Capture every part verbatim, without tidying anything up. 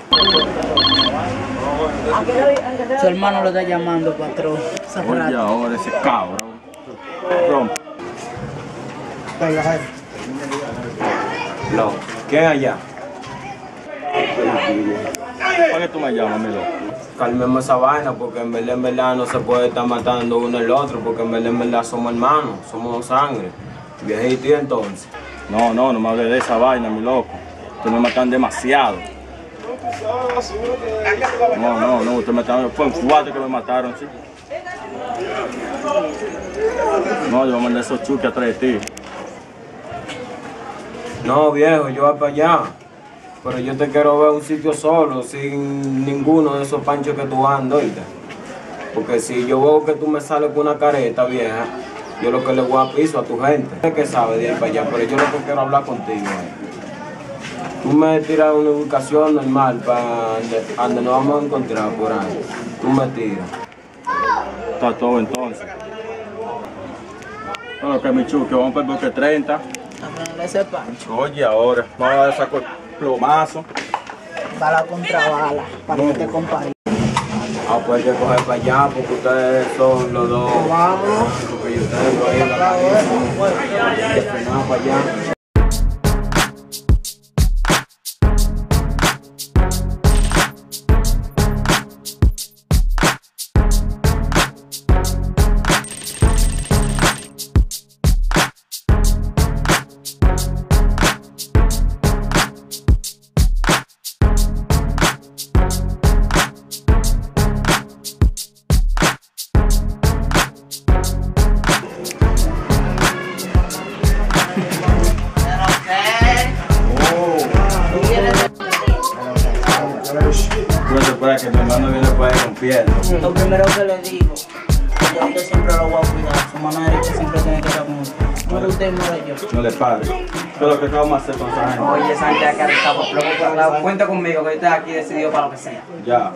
Su hermano lo está llamando, patrón. Oye, ahora ese cabrón. Rompe. Venga, jefe. No. ¿Quién allá? ¿Para qué tú me llamas, mi loco? Calmemos esa vaina, porque en verdad, en verdad no se puede estar matando uno el otro, porque en verdad, en verdad somos hermanos, somos sangre. Viejito, y entonces. No, no, no me hables de esa vaina, mi loco. Ustedes me matan demasiado. No, no, no, ustedes me mataron. Fue fuerte que me mataron, sí. No, yo voy a mandar esos chuques atrás de ti. No, viejo, yo voy para allá. Pero yo te quiero ver un sitio solo, sin ninguno de esos panchos que tú andas, ¿oíste? Porque si yo veo que tú me sales con una careta vieja, yo lo que le voy a piso a tu gente. Es que sabe de ir para allá, pero yo lo que quiero hablar contigo es. Tú me tiras una ubicación normal para donde nos vamos a encontrar por ahí. Tú me tiras. Está todo entonces. Bueno, que mi chuque, vamos para el bloque treinta. A ponerle ese pancho. Oye, ahora, vamos a dar esa plomazo. Bala contra bala, para que te compare. Ah, pues hay que coger para allá, porque ustedes son los dos. Vamos. Porque yo tengo ahí la cabeza. Hay que frenar para allá. Que mi hermano viene por ahí rompiendo. Lo primero que le digo, yo a usted siempre lo voy a cuidar. Su mano derecha siempre tiene que estar con usted. Muere usted, muere yo. No le pague. ¿Qué es lo que acabamos de hacer con esa gente? Oye, Santiago, que está por loco por un lado. Cuenta conmigo, que yo estoy aquí decidido para lo que sea. Ya.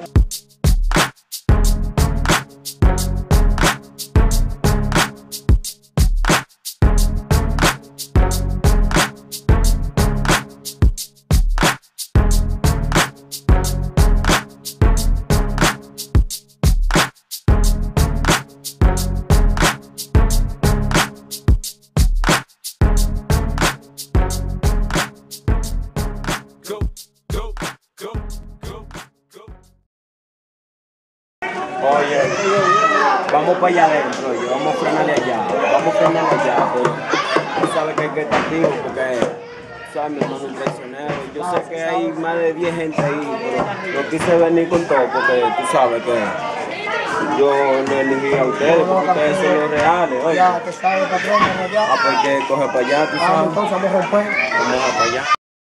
Oye, vamos para allá adentro, oye, vamos a frenarle allá, vamos a frenarle allá, pero tú sabes que hay que estar activo porque, sabes, mi hermano, un traicionero. Yo sé que hay más de diez gente ahí, pero no quise venir con todo porque tú sabes que yo no elegí a ustedes porque ustedes son los reales, oye. Ya, te sabes, patrón, vamos allá. Ah, pues que coge para allá, tú Vamos, sabes. entonces vamos a romper. Vamos a para allá.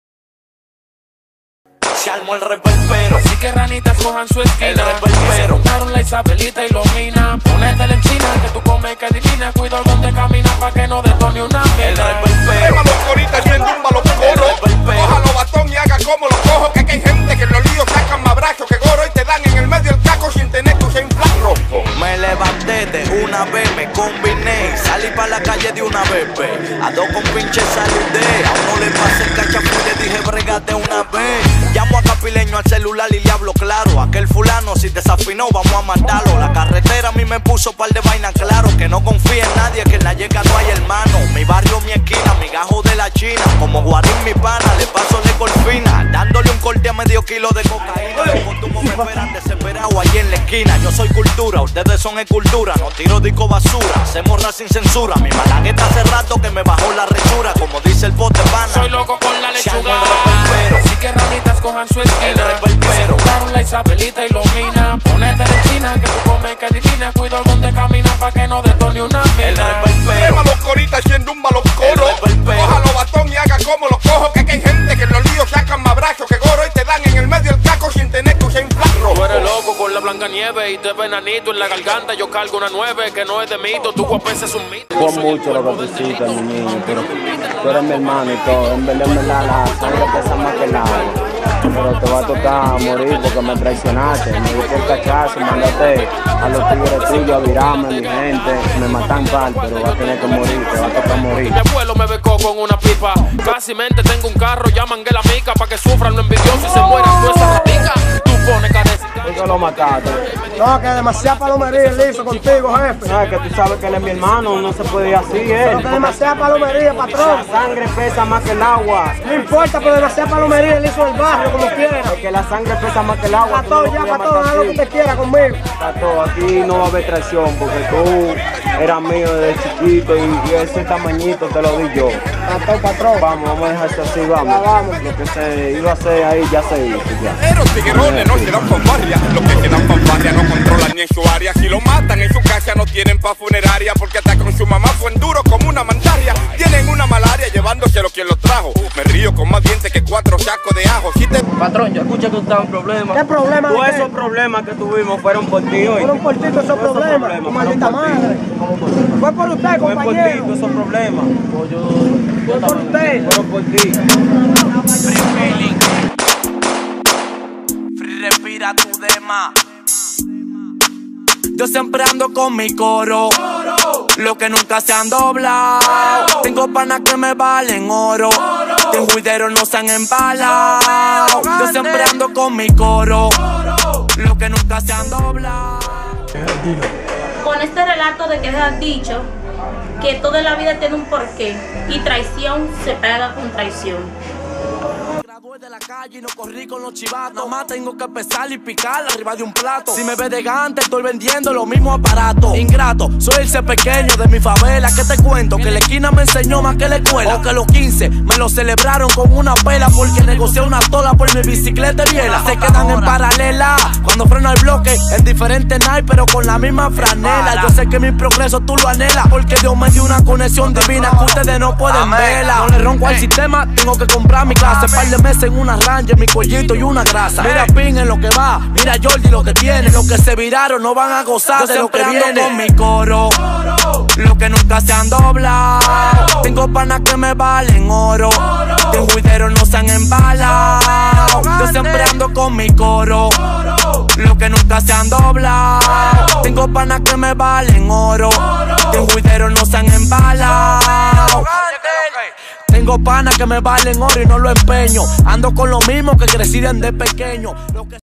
Se armó el reperpero, así que ranitas cojan su esquina. El reperpero, juntaron la Isabelita y los Mina. Ponete la enchina, que tú comes que divina. Cuido donde camina pa' que no detone una mina. El reperpero, los coritas haciendo un malo coro. Cójalo batón y haga como lo cojo. Que aquí hay gente que en los líos sacan más brazos que goro. Y te dan en el medio el caco sin tener tu en flaco. me levanté de una vez, me combiné y salí pa' la calle de una vez. A dos con pinche saludé, a uno le pasé el cachapú y le dije bregate una vez. Llamo a Capileño al celular y le hablo claro. Aquel fulano si desafinó vamos a matarlo. La carretera a mí me puso par de vainas claro. Que no confíe en nadie, que en la yeca no hay hermano. Mi barrio, mi esquina, mi gajo de la China. Como Guarín mi pana, le paso de golfina. Dándole un corte a medio kilo de cocaína. Los consumos me esperan desesperado allí en la esquina. Yo soy cultura, ustedes son escultura. No tiro disco basura, hacemos rap sin censura. Mi malagueta hace rato que me bajó la rechura. Como dice el bote pana, soy loco con la lechuga. Así que ranitas cojan su esquina. Se juntaron la Isabelita y los Mina. Ponete la esquina que tú comes que divina. Cuido donde camina pa' que no detone una mina. Tema los coritas haciendo un malo coro. Cójalo batón y haga como lo cojo. Que aquí hay gente que en los líos sacan más brazos que goro. Y te dan en el medio el caco sin tener tu en flaco. Tú eres loco con la blanca nieve y te venanito en la garganta. Yo cargo una nueve que no es de mito. Tu guapés es un mito. Con mucho lo que tú citas, mi niño, pero tú eres mi hermano y todo. En verdad, en verdad, la sangre pesa más que el agua. Pero te va a tocar morir porque me traicionaste. Me diste el cachazo, mandaste a los tigres tuyos a virarme, mi gente. Me matan pal, pero va a tener que morir, te va a tocar morir. Mi abuelo me becó con una pipa. Casi mente tengo un carro, llaman que la mica pa' que sufran lo envidioso y se mueran todas esas raticas. que lo mataste. No, que demasiada palomería él hizo contigo, jefe. No, es que tú sabes que él es mi hermano, no se puede ir así, Pero él. que demasiada palomería, patrón. La sangre pesa más que el agua. No importa, pero demasiada palomería él hizo el barrio como quiera. Es que la sangre pesa más que el agua. tú no Patrón, lo ya, puedes patrón, matar haz lo que así. usted quiera conmigo. Pato, aquí no va a haber traición porque tú eras mío desde chiquito y, y ese tamañito te lo di yo. Patrón, patrón. Vamos, vamos a dejarse así, vamos. Ya, vamos. Lo que se iba a hacer ahí ya se hizo ya. Pero tiguerones no se dan fanfarria. Los que se dan fanfarria no controlan ni en su área. Si lo matan en su casa no tienen pa' funeraria. Porque hasta con su mamá fue en duro como una mandaria. Tienen una malaria llevándoselo quien lo trajo. Me río con más dientes que cuatro sacos de ajo. Si te... Patrón, yo escuché que usted está en problemas. ¿Qué problema Todos de esos qué? problemas que tuvimos fueron por ti hoy. Fueron por ti todos esos Todos esos problemas, problemas tu maldita fueron por ti. madre. Fue por usted, Fue por ti compañero. todos esos problemas. Pues yo, Fue por usted. Fueron por ti. Free feeling. Free respira tu dema. Yo siempre ando con mi coro, lo que nunca se han doblado. Tengo panas que me valen oro, tengo juideros no se han embalado. Yo siempre ando con mi coro, lo que nunca se han doblado. Con este relato de que has dicho que toda la vida tiene un porqué y traición se pega con traición. Gradué de la calle y no corrí con los chivatos. Nada más tengo que pesar y picar arriba de un plato. Si me ves de gante, estoy vendiendo los mismos aparatos. Ingrato, soy el ser pequeño de mi favela. ¿Qué te cuento? Que la esquina me enseñó más que la escuela. O que los quince me lo celebraron con una pela porque negocié una tola por mi bicicleta de biela. Se quedan en paralela cuando freno el bloque en diferentes night, pero con la misma franela. Yo sé que mi progreso tú lo anhelas porque Dios me dio una conexión divina que ustedes no pueden verla. No le ronco al sistema, tengo que comprar mi clase. Par de meses en una Ranger, mi cuellito y una grasa. Mira Pin en lo que va, mira Jordi lo que tiene. Los que se viraron no van a gozar de lo que viene. Con mi coro, lo que nunca se han doblado. Tengo panas que me valen oro, tengo juideros no se han embalado. Yo siempre ando con mi coro, lo que nunca se han doblado. Tengo panas que me valen oro, tengo juideros no se han embalado. Tengo panas que me valen oro y no lo empeño. Ando con lo mismo que crecí desde pequeño. Lo que